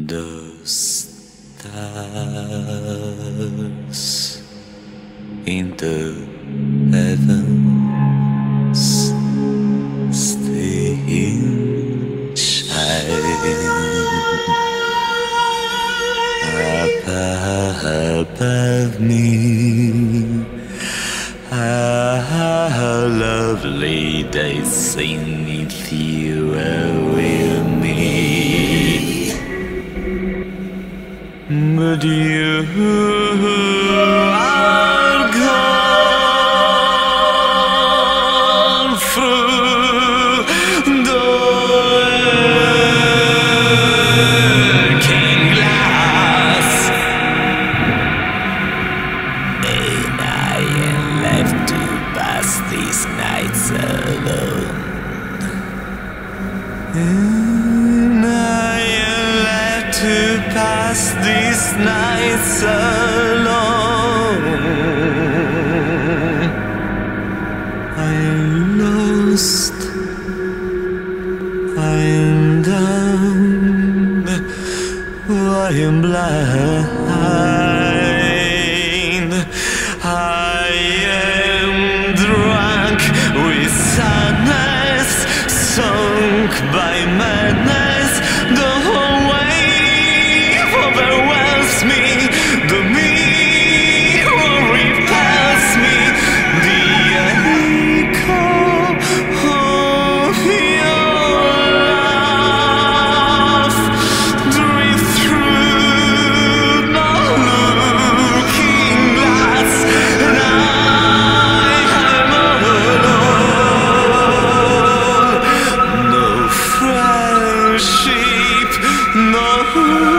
The stars in the heavens stay in shine above me. How lovely they sing if you are with me. But you are gone through the working glass, and I am left to pass these nights alone. And I am left to pass these nights alone. I am lost, I am down, I am blind, I am drunk with sadness, sunk by madness. The whole wave overwhelms me, the me who repels me. The echo of your laugh drifts through the looking glass, and I am alone. No friendship, no